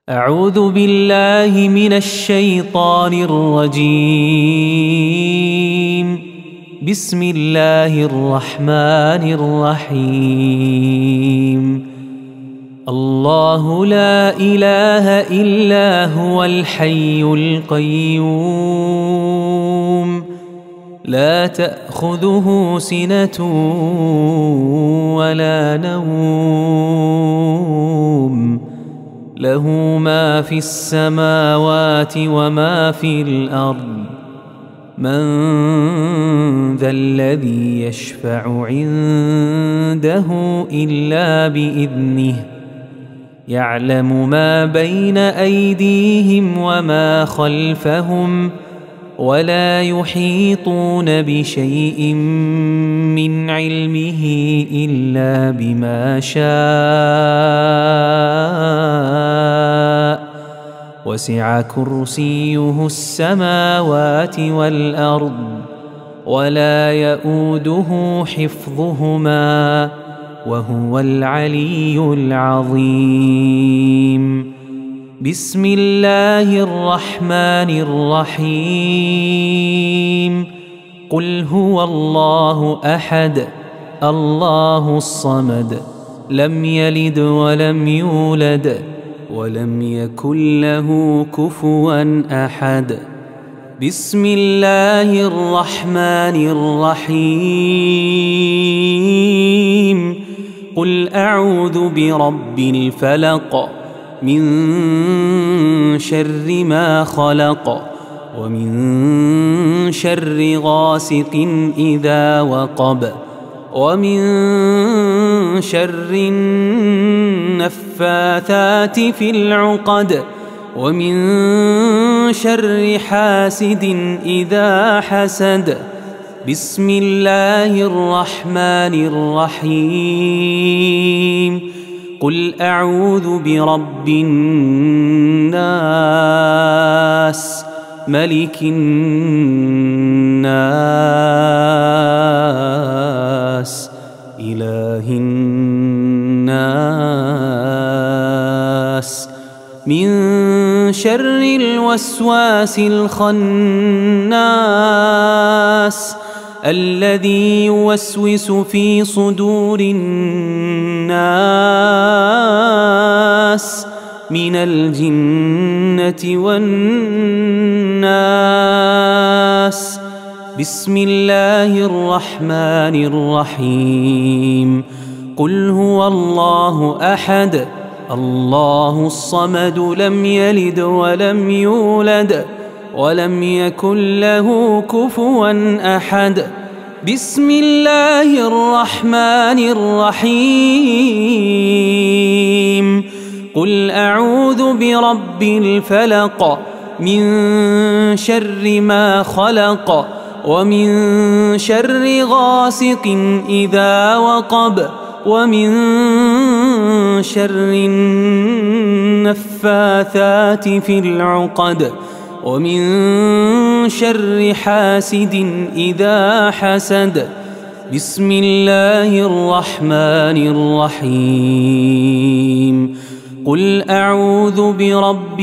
أعوذ بالله من الشيطان الرجيم. بسم الله الرحمن الرحيم. الله لا إله إلا هو الحي القيوم، لا تأخذه سنة ولا نوم، له ما في السماوات وما في الأرض. من ذا الذي يشفع عنده إلا بإذنه، يعلم ما بين أيديهم وما خلفهم، ولا يحيطون بشيء من علمه إلا بما شاء، وسع كرسيه السماوات والأرض، ولا يؤوده حفظهما، وهو العلي العظيم. بسم الله الرحمن الرحيم. قل هو الله أحد، الله الصمد، لم يلد ولم يولد ولم يكن له كفوا أحد. بسم الله الرحمن الرحيم. قل أعوذ برب الفلق، من شر ما خلق، ومن شر غاسق إذا وقب، ومن شر النفاثات في العقد، ومن شر حاسد إذا حسد. بسم الله الرحمن الرحيم. قل أعوذ برب الناس، ملك الناس، إله الناس، من شر الوسواس الخناس، الذي يوسوس في صدور الناس، من الجنة والناس. بسم الله الرحمن الرحيم. قل هو الله أحد، الله الصمد، لم يلد ولم يولد ولم يكن له كفوا أحد. بسم الله الرحمن الرحيم. قل أعوذ برب الفلق، من شر ما خلق، ومن شر غاسق إذا وقب، ومن شر النفاثات في العقد، ومن شر حاسد إذا حسد. بسم الله الرحمن الرحيم. قل أعوذ برب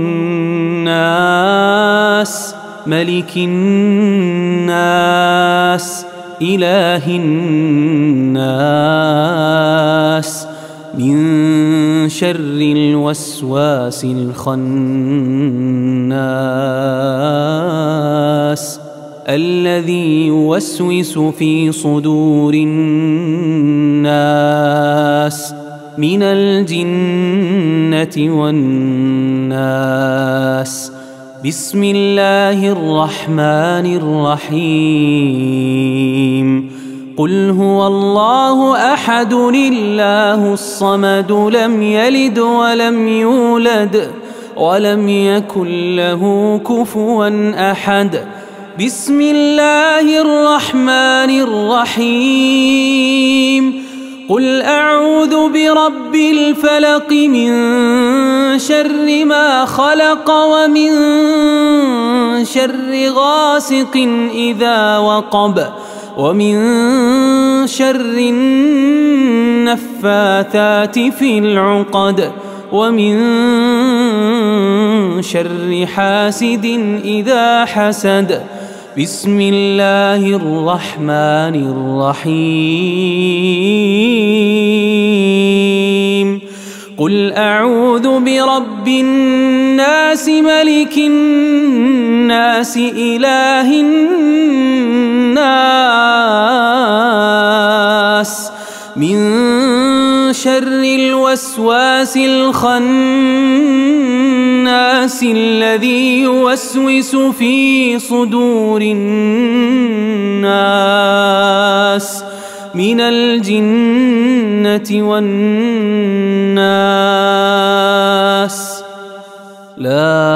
الناس، ملك الناس، إله الناس، من شر الوسواس الخناس، الذي يوسوس في صدور الناس، من الجنة والناس. بسم الله الرحمن الرحيم. قل هو الله أحد، الله الصمد، لم يلد ولم يولد ولم يكن له كفوا أحد. بسم الله الرحمن الرحيم. قل أعوذ برب الفلق، من شر ما خلق، ومن شر غاسق إذا وقب، ومن شر النفاثات في العقد، ومن شر حاسد إذا حسد. بسم الله الرحمن الرحيم. قل أعوذ برب الناس ملك الناس إله الناس من شر الوسواس الخناس الذي يوسوس في صدور الناس من الجنة والناس. لا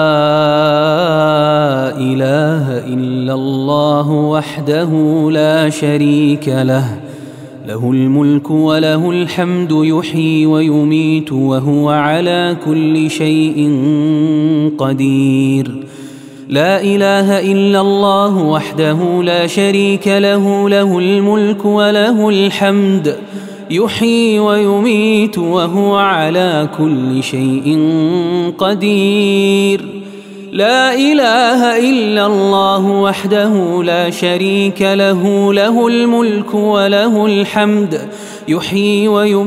إله إلا الله وحده لا شريك له، له الملك وله الحمد يحيي ويميت وهو على كل شيء قدير. لا إله إلا الله وحده لا شريك له، له الملك وله الحمد يحيي ويميت وهو على كل شيء قدير. لا إله إلا الله وحده لا شريك له، له الملك وله الحمد يحيي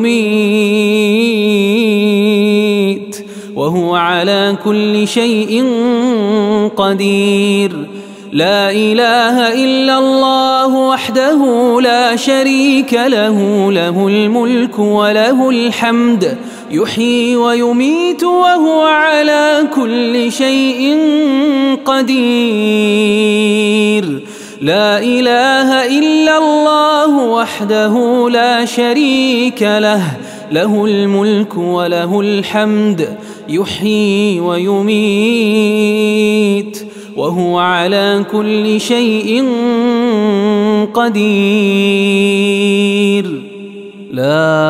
ويميت وهو على كل شيء قدير. لا إله إلا الله وحده لا شريك له، له الملك وله الحمد يحيي ويميت وهو على كل شيء قدير. لا إله إلا الله وحده لا شريك له، له الملك وله الحمد يحيي ويميت وهو على كل شيء قدير. لا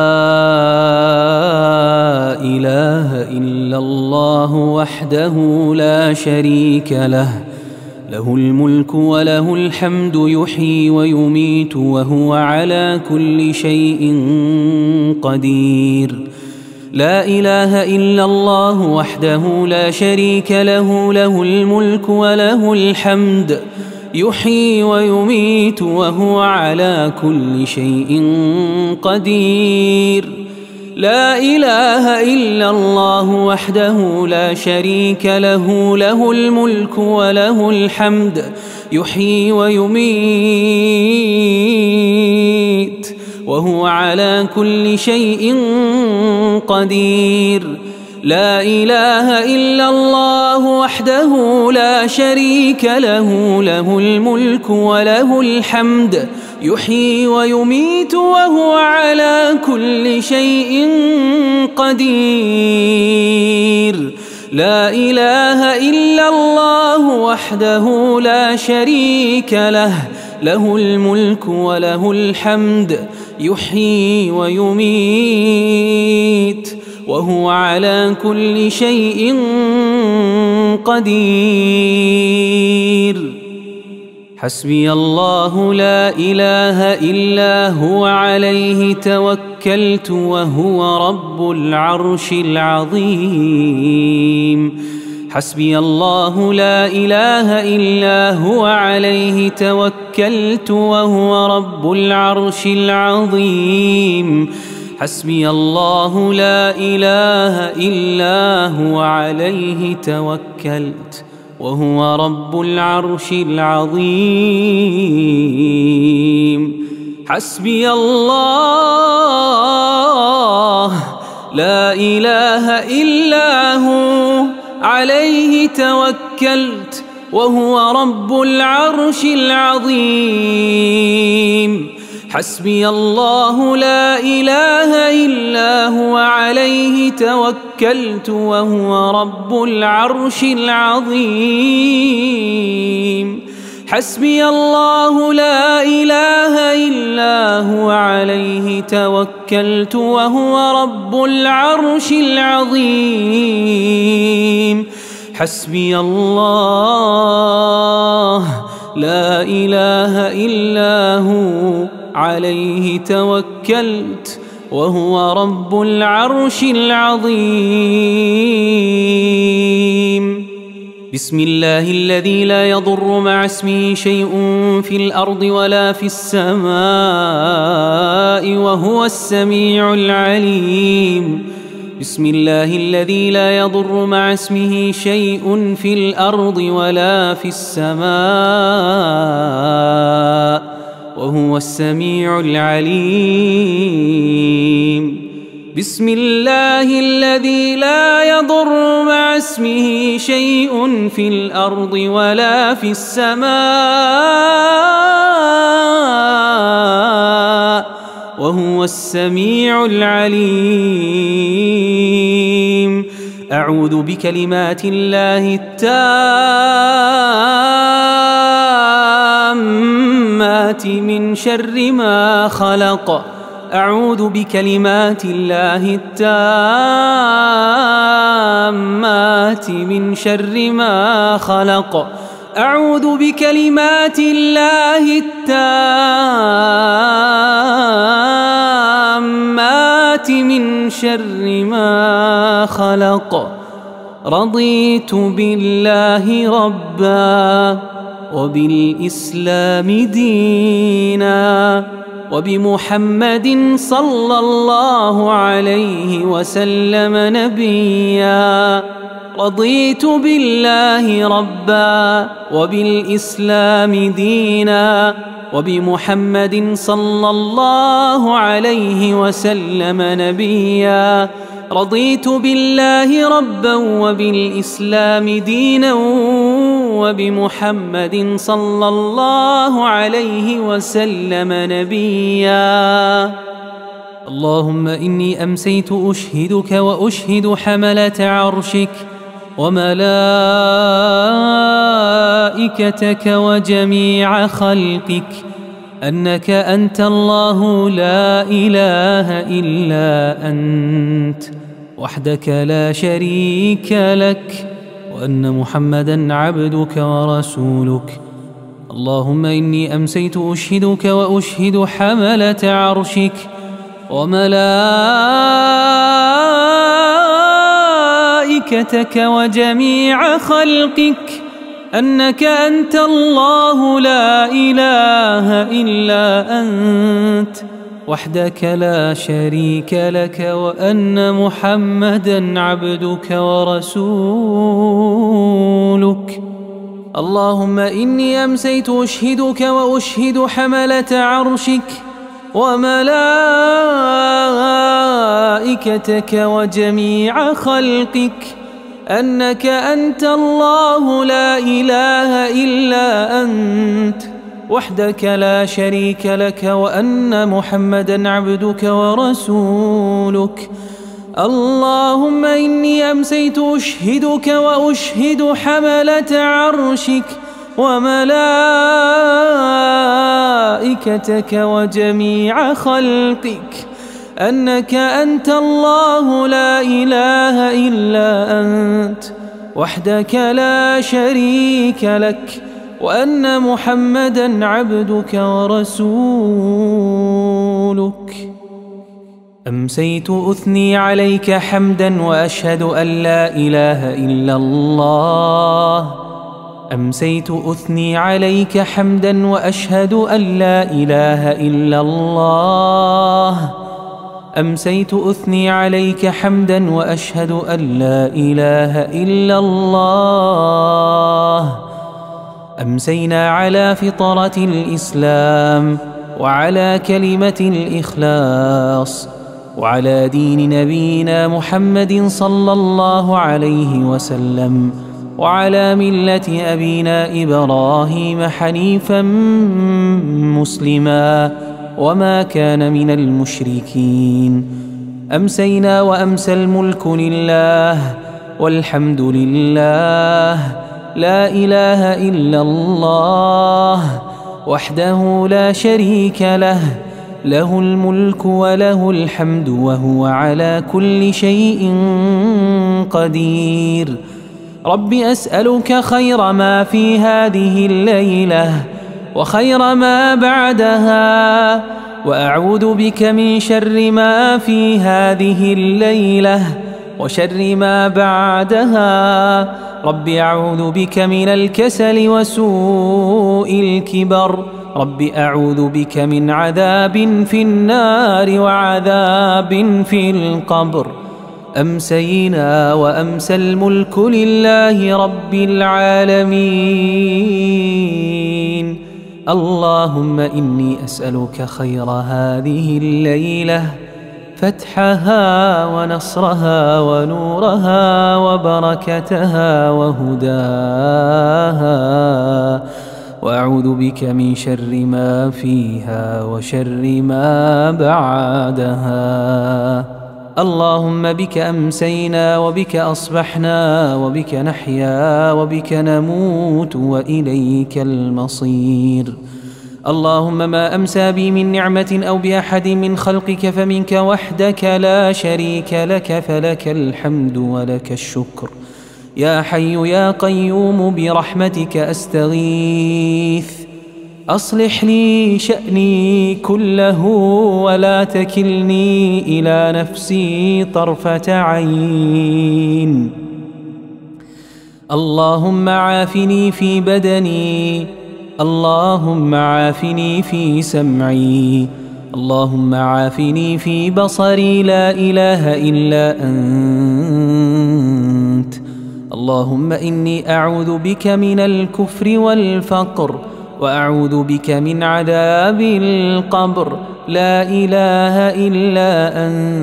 إله إلا الله وحده لا شريك له، له الملك وله الحمد يحيي ويميت وهو على كل شيء قدير. لا إله إلا الله وحده لا شريك له، له الملك وله الحمد يحيي ويميت وهو على كل شيء قدير. لا إله إلا الله وحده لا شريك له، له الملك وله الحمد يحيي ويميت وهو على كل شيء قدير. لا إله إلا الله وحده لا شريك له، له الملك وله الحمد يحيي ويميت وهو على كل شيء قدير. لا إله إلا الله وحده لا شريك له، له الملك وله الحمد يحيي ويميت وهو على كل شيء قدير. حسبي الله لا إله إلا هو عليه توكلت وهو رب العرش العظيم. حسبي الله لا إله إلا هو عليه توكلت وهو رب العرش العظيم. حسبي الله لا إله إلا هو عليه توكلت وهو رب العرش العظيم. حسبي الله لا إله إلا هو عليه توكلت وهو رب العرش العظيم. حسبي الله لا إله إلا هو عليه توكلت وهو رب العرش العظيم. حسبي الله لا إله إلا هو عليه توكلت وهو رب العرش العظيم. حسبي الله لا إله إلا هو عليه توكلت وهو رب العرش العظيم. بسم الله الذي لا يضر مع اسمه شيء في الأرض ولا في السماء وهو السميع العليم. بسم الله الذي لا يضر مع اسمه شيء في الأرض ولا في السماء وهو السميع العليم. بسم الله الذي لا يضر مع اسمه شيء في الأرض ولا في السماء وهو السميع العليم. أعوذ بكلمات الله التامات من شر ما خلق. أعوذ بكلمات الله التامات من شر ما خلق. أعوذ بكلمات الله التامات من شر ما خلق. رضيت بالله ربا وبالإسلام دينا وبمحمد صلى الله عليه وسلم نبيا. رضيت بالله ربا وبالإسلام دينا وبمحمد صلى الله عليه وسلم نبيا. رضيت بالله ربا وبالإسلام دينا وبمحمد صلى الله عليه وسلم نبيا. اللهم إني أمسيت أشهدك وأشهد حملة عرشك وملائكتك وجميع خلقك أنك أنت الله لا إله إلا أنت وحدك لا شريك لك وأن محمدًا عبدك ورسولك. اللهم إني أمسيت أشهدك وأشهد حملة عرشك وملائكتك وجميع خلقك أنك أنت الله لا إله إلا أنت وحدك لا شريك لك وأن محمدًا عبدك ورسولك. اللهم إني أمسيت أشهدك وأشهد حملة عرشك وملائكتك وجميع خلقك أنك أنت الله لا إله إلا أنت وحدك لا شريك لك وأن محمدًا عبدك ورسولك. اللهم إني أمسيت أشهدك وأشهد حملة عرشك وملائكتك وجميع خلقك أنك أنت الله لا إله إلا أنت وحدك لا شريك لك وأن محمدًا عبدك ورسولك. أمسيت أثني عليك حمدًا وأشهد أن لا إله إلا الله. أمسيت أثني عليك حمدًا وأشهد أن لا إله إلا الله. أمسيت أثني عليك حمدًا وأشهد أن لا إله إلا الله. أمسينا على فطرة الإسلام وعلى كلمة الإخلاص وعلى دين نبينا محمد صلى الله عليه وسلم وعلى ملة أبينا إبراهيم حنيفا مسلما وما كان من المشركين. أمسينا وأمسى الملك لله والحمد لله لا إله إلا الله وحده لا شريك له له الملك وله الحمد وهو على كل شيء قدير. رب أسألك خير ما في هذه الليلة وخير ما بعدها وأعوذ بك من شر ما في هذه الليلة وشر ما بعدها. رب أعوذ بك من الكسل وسوء الكبر. رب أعوذ بك من عذاب في النار وعذاب في القبر. أمسينا وأمسى الملك لله رب العالمين. اللهم إني أسألك خير هذه الليلة، فتحها ونصرها ونورها وبركتها وهداها، وأعوذ بك من شر ما فيها وشر ما بعدها. اللهم بك أمسينا وبك أصبحنا وبك نحيا وبك نموت وإليك المصير. اللهم ما أمسى بي من نعمة أو بأحد من خلقك فمنك وحدك لا شريك لك، فلك الحمد ولك الشكر. يا حي يا قيوم برحمتك أستغيث، أصلح لي شأني كله ولا تكلني إلى نفسي طرفة عين. اللهم عافني في بدني، اللهم عافني في سمعي، اللهم عافني في بصري، لا إله إلا أنت. اللهم إني أعوذ بك من الكفر والفقر، وأعوذ بك من عذاب القبر، لا إله إلا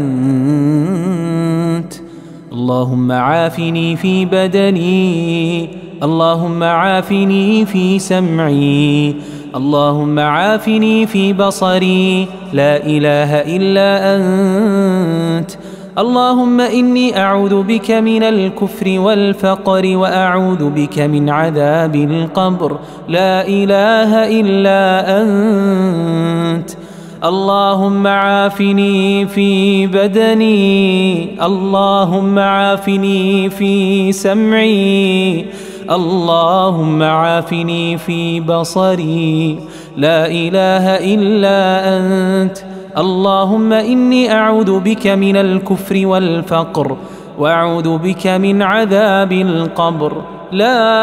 أنت. اللهم عافني في بدني، اللهم عافني في سمعي، اللهم عافني في بصري، لا إله إلا أنت. اللهم إني أعوذ بك من الكفر والفقر، وأعوذ بك من عذاب القبر، لا إله إلا أنت. اللهم عافني في بدني، اللهم عافني في سمعي، اللهم عافني في بصري، لا إله إلا أنت. اللهم إني أعوذ بك من الكفر والفقر، وأعوذ بك من عذاب القبر، لا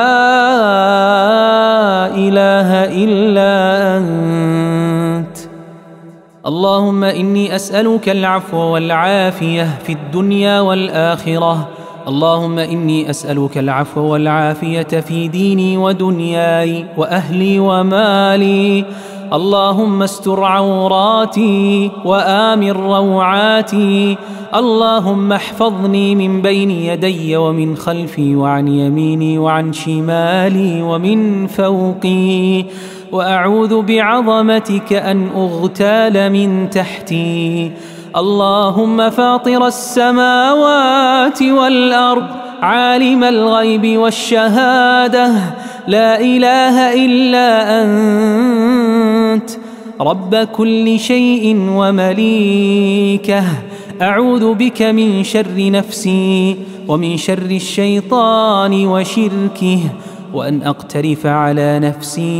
إله إلا أنت. اللهم إني أسألك العفو والعافية في الدنيا والآخرة. اللهم إني أسألك العفو والعافية في ديني ودنياي وأهلي ومالي. اللهم استر عوراتي وآمن روعاتي. اللهم احفظني من بين يدي ومن خلفي وعن يميني وعن شمالي ومن فوقي، وأعوذ بعظمتك أن أغتال من تحتي. اللهم فاطر السماوات والأرض، عالم الغيب والشهادة، لا إله إلا أنت، رب كل شيء ومليكه. أعوذ بك من شر نفسي ومن شر الشيطان وشركه، وأن أقترف على نفسي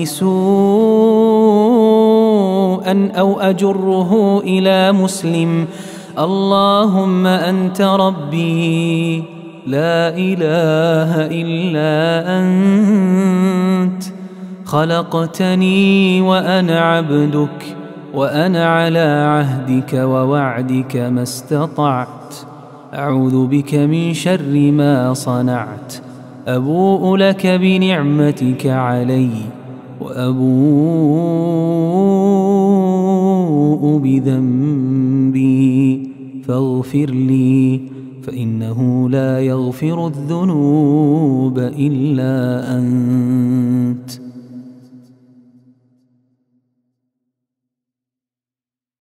سوءا أو أجره إلى مسلم. اللهم أنت ربي، لا إله إلا أنت. خلقتني وأنا عبدك، وأنا على عهدك ووعدك ما استطعت. أعوذ بك من شر ما صنعت. أبوء لك بنعمتك علي، وأبوء بذنبي، فاغفر لي، فإنه لا يغفر الذنوب إلا أنت.